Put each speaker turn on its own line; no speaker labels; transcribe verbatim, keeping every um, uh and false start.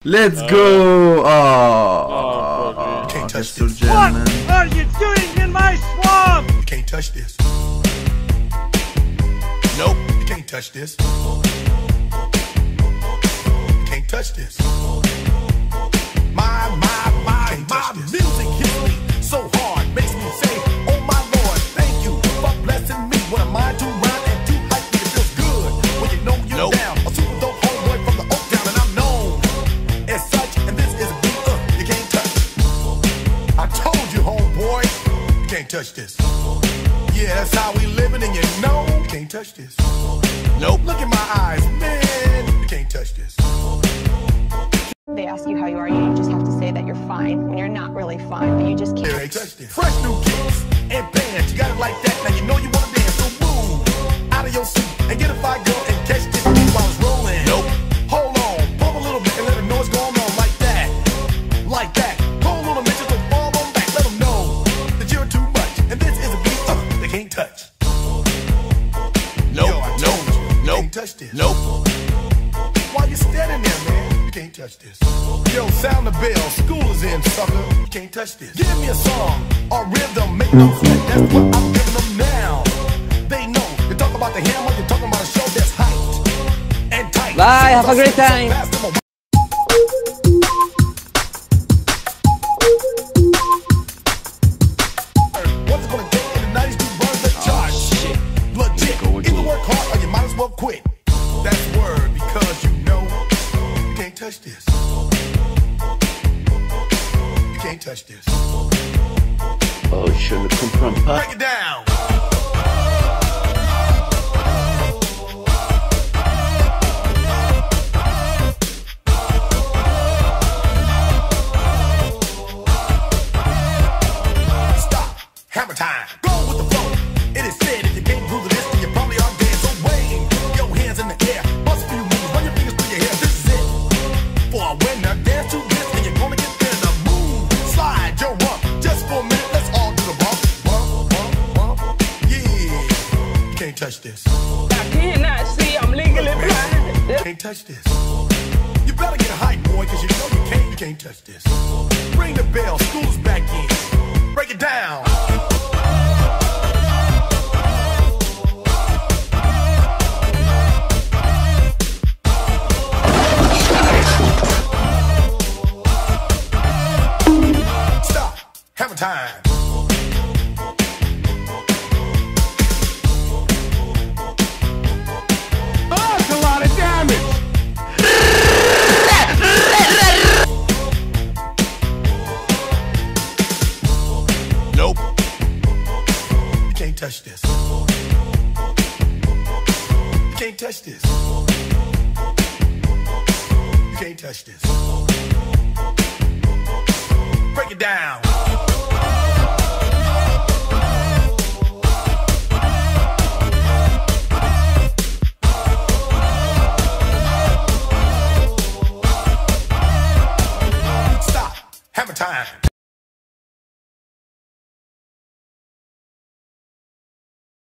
Let's
uh,
go!
Oh,
oh,
you can't touch
this.
this.
What are you doing in my swamp?
You can't touch this. Nope, you can't touch this. You can't touch this. My, my, my, my music hits me so hard, makes me say, oh my Lord, thank you for blessing me. What am I to rhyme and to hype me? It feels good when you know you're nope. down. A super dope homeboy from the Oak Town, and I'm known as such. And this is a beat uh, you can't touch. I told you, homeboy, you can't touch this. Yeah, that's how we living, and you know you can't touch this. Nope. Look in my eyes, man, you can't touch this.
They ask you how you are, you just have to say that you're fine when you're not really fine, but you just can't.
Can't touch this. Fresh new kicks and pants, you got it like that. Now you know you wanna dance, so move out of your seat and get a fire girl and catch this beat while it's rolling. Nope. Hold on, pump a little bit and let them know what's going on like that, like that. Hold on a minute, just fall on back, let them know that you're too much, and this is a beat uh, they can't touch. Nope. Yo, I told nope. you, nope. Can't touch this. Nope. Why you standing there, man? You can't touch this. Yo, sound the bell, school is in, sucker. You can't touch this. Give me a song or rhythm, make no sense. That's what I'm giving them now. They know. You talk about the hammer, you're talking about a show that's hyped and tight.
Bye, have a great time.
What's it gonna take in the nineties to run the charts? Legit. Either work hard or you might as well quit. That's word because you know you can't touch this. You can't touch this.
Oh, je ne comprends pas.
Break it down. Stop. Hammer time. Go with the flow. It is said if you can't groove to this, then you probably are dead. So wave your hands in the air. Bust a few moves. Run your fingers through your hair. This is it. For a winner, dance to this, and you're gonna get there. Now move, slide your rump. Just for a minute, let's all do the bump. Bump, bump, bump. Yeah. You can't touch this.
I cannot see, I'm legally blind.
You can't touch this. You better get hype, boy, cause you know you can't, you can't touch this. Ring the bell, school's back in. Break it down. Stop. Hammer time.
That's a lot of damage.
Nope. You can't touch this. You can't touch this. You can't touch this. Break it down. Stop. Hammer time.